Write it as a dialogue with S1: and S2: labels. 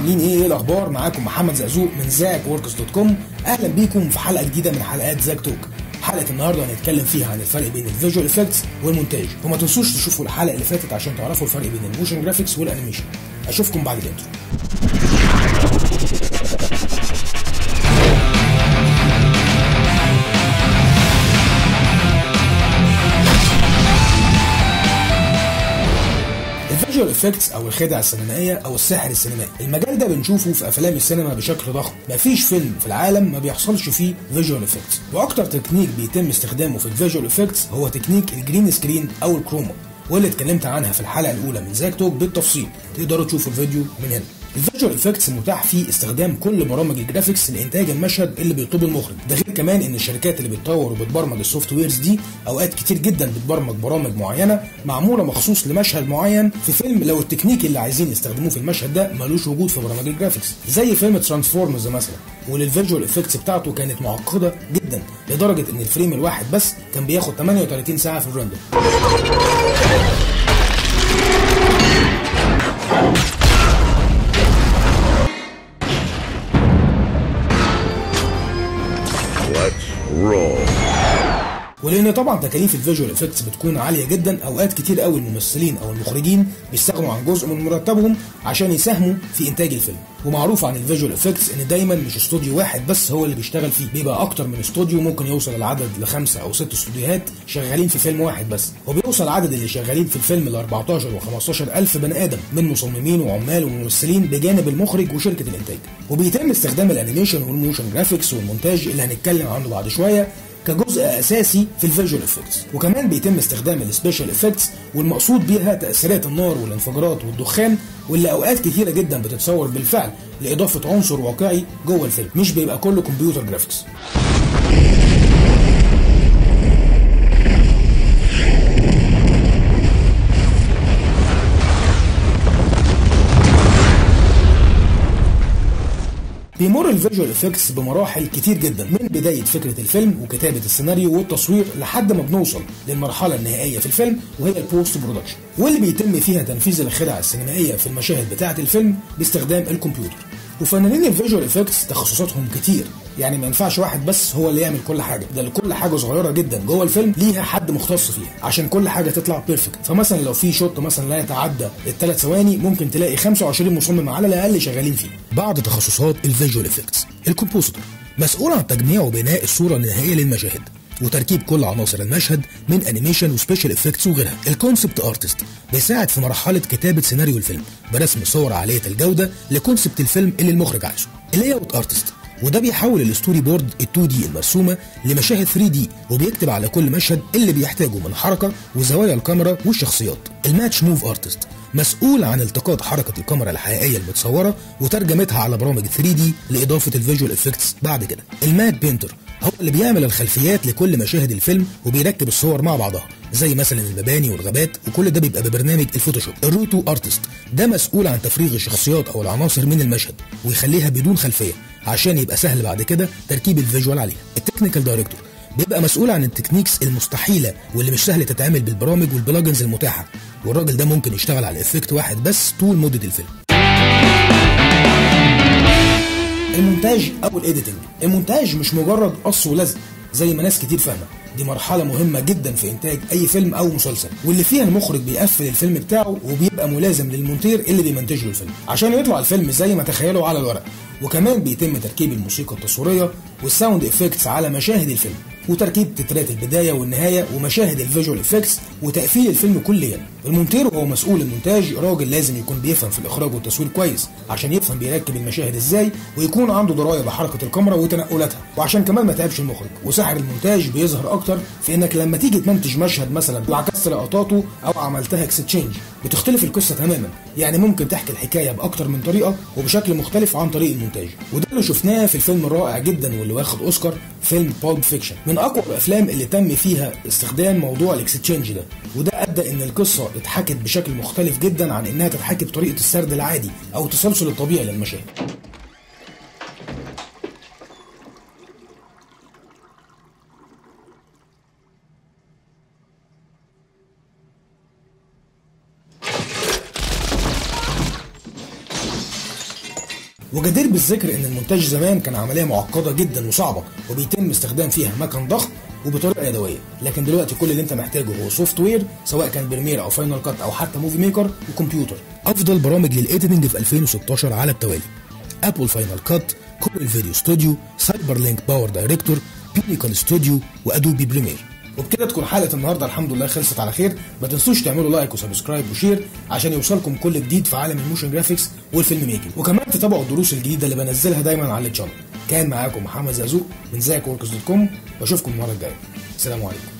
S1: عاملين ايه الاخبار؟ معاكم محمد زقزوق من ZagWorks.com. اهلا بيكم في حلقه جديده من حلقات زاك توك. حلقه النهارده هنتكلم فيها عن الفرق بين الفيجوال افكتس والمونتاج، وما تنسوش تشوفوا الحلقه اللي فاتت عشان تعرفوا الفرق بين الموشن جرافيكس والانيميشن. اشوفكم بعد الانترو. الفيجوال افكتس او الخدع السينمائيه او السحر السينمائي، المجال ده بنشوفه في افلام السينما بشكل ضخم. مفيش فيلم في العالم ما بيحصلش فيه فيجوال افكتس، واكتر تكنيك بيتم استخدامه في الفيجوال افكتس هو تكنيك الجرين سكرين او الكروما، واللي اتكلمت عنها في الحلقه الاولى من زاك توك بالتفصيل. تقدروا تشوفوا الفيديو من هنا. الفيجوال افكتس متاح فيه استخدام كل برامج الجرافيكس لانتاج المشهد اللي بيطلبه المخرج. ده غير كمان ان الشركات اللي بتطور وبتبرمج السوفت ويرز دي اوقات كتير جدا بتبرمج برامج معينه معموله مخصوص لمشهد معين في فيلم، لو التكنيك اللي عايزين يستخدموه في المشهد ده ملوش وجود في برامج الجرافيكس، زي فيلم ترانسفورمرز مثلا، والفيجوال افكتس بتاعته كانت معقده جدا لدرجه ان الفريم الواحد بس كان بياخد 38 ساعه في الرندر. ولان طبعا تكاليف الفيجوال افكتس بتكون عاليه جدا، اوقات كتير قوي الممثلين او المخرجين بيستغنوا عن جزء من مرتبهم عشان يساهموا في انتاج الفيلم. ومعروف عن الفيجوال افكتس ان دايما مش استوديو واحد بس هو اللي بيشتغل فيه، بيبقى اكتر من استوديو، ممكن يوصل العدد ل5 أو 6 استوديوهات شغالين في فيلم واحد بس، وبيوصل عدد اللي شغالين في الفيلم ل 14 و15 الف بني ادم من مصممين وعمال وممثلين بجانب المخرج وشركه الانتاج. وبيتم استخدام الانيميشن والموشن جرافيكس والمونتاج اللي هنتكلم عنه بعد شويه كجزء اساسي في الفيجوال افكتس. وكمان بيتم استخدام السبيشال افكتس، والمقصود بيها تاثيرات النار والانفجارات والدخان، واللي اوقات كتيره جدا بتتصور بالفعل لاضافه عنصر واقعي جوه الفيلم، مش بيبقى كله كمبيوتر جرافيكس. بيمر الفيجوال افكتس بمراحل كتير جدا، من بدايه فكره الفيلم وكتابه السيناريو والتصوير لحد ما بنوصل للمرحله النهائيه في الفيلم وهي البوست برودكشن، واللي بيتم فيها تنفيذ الخدع السينمائيه في المشاهد بتاعه الفيلم باستخدام الكمبيوتر. وفنانين الفيجوال افكتس تخصصاتهم كتير، يعني ما ينفعش واحد بس هو اللي يعمل كل حاجه، ده لكل حاجه صغيره جدا جوه الفيلم ليها حد مختص فيها عشان كل حاجه تطلع بيرفكت. فمثلا لو في شوت مثلا لا يتعدى ال3 ثواني ممكن تلاقي 25 مصمم على الاقل شغالين فيه. بعض تخصصات الفيجوال افكتس: الكومبوزيتور، مسؤول عن تجميع وبناء الصوره النهائيه للمشاهد وتركيب كل عناصر المشهد من انيميشن وسبيشال افكتس وغيرها. الكونسبت ارتست، بيساعد في مرحله كتابه سيناريو الفيلم برسم صور عاليه الجوده لكونسبت الفيلم اللي المخرج عايزه. اللاي اوت ارتست، وده بيحول الستوري بورد ال2 دي المرسومه لمشاهد 3 دي، وبيكتب على كل مشهد اللي بيحتاجه من حركه وزوايا الكاميرا والشخصيات. الماتش موف ارتست، مسؤول عن التقاط حركه الكاميرا الحقيقيه المتصوره وترجمتها على برامج 3 دي لاضافه الفيجوال افكتس بعد كده. المات بينتر، هو اللي بيعمل الخلفيات لكل مشاهد الفيلم وبيركب الصور مع بعضها، زي مثلا المباني والغابات، وكل ده بيبقى ببرنامج الفوتوشوب. الروتو ارتست، ده مسؤول عن تفريغ الشخصيات او العناصر من المشهد ويخليها بدون خلفيه عشان يبقى سهل بعد كده تركيب الفيجوال عليها. التكنيكال دايركتور، بيبقى مسؤول عن التكنيكس المستحيله واللي مش سهل تتعمل بالبرامج والبلاجنز المتاحه، والراجل ده ممكن يشتغل على افكت واحد بس طول مده الفيلم. المونتاج او الايديتنج، المونتاج مش مجرد قص ولزق زي ما ناس كتير فاهمه، دي مرحله مهمه جدا في انتاج اي فيلم او مسلسل، واللي فيها المخرج بيقفل الفيلم بتاعه وبيبقى ملازم للمونتير اللي بيمنتج له الفيلم عشان يطلع الفيلم زي ما تخيله على الورق. وكمان بيتم تركيب الموسيقى التصويريه والساوند افكتس على مشاهد الفيلم، وتركيب تترات البدايه والنهايه ومشاهد الفيجوال افكتس وتقفيل الفيلم كليا. المونتير وهو مسؤول المونتاج راجل لازم يكون بيفهم في الاخراج والتصوير كويس عشان يفهم بيركب المشاهد ازاي، ويكون عنده درايه بحركه الكاميرا وتنقلاتها، وعشان كمان ما تعبش المخرج. وسحر المونتاج بيظهر اكتر في انك لما تيجي تمنتج مشهد مثلا وعكست لقطاته او عملتها اكستشينج، بتختلف القصه تماما، يعني ممكن تحكي الحكايه باكتر من طريقه وبشكل مختلف عن طريق المونتاج. وده اللي شفناه في الفيلم الرائع جدا واللي واخد اوسكار، فيلم بالب فيكشن، من اقوى الافلام اللي تم فيها استخدام موضوع الاكستشينج ده، وده ادى ان القصه اتحكت بشكل مختلف جدا عن انها تتحكي بطريقه السرد العادي او التسلسل الطبيعي للمشاهد. وجدير بالذكر ان المونتاج زمان كان عمليه معقده جدا وصعبه، وبيتم استخدام فيها مكن ضخم وبطريقه يدويه. لكن دلوقتي كل اللي انت محتاجه هو سوفت وير، سواء كان بريمير او فاينل كات او حتى موفي ميكر وكمبيوتر. افضل برامج للايديتنج في 2016 على التوالي: ابل فاينل كات، كورل فيديو ستوديو، سايبر لينك باور دايركتور، بينيكال ستوديو، وادوبي بريمير. وبكده تكون حلقه النهارده الحمد لله خلصت على خير. ما تنسوش تعملوا لايك وسبسكرايب وشير عشان يوصلكم كل جديد في عالم الموشن جرافيكس والفيلم ميكنج، وكمان تتابعوا الدروس الجديده اللي بنزلها دايما على الشانل. كان معاكم محمد زقزوق من زاك وركس.com، واشوفكم المره الجايه. السلام عليكم.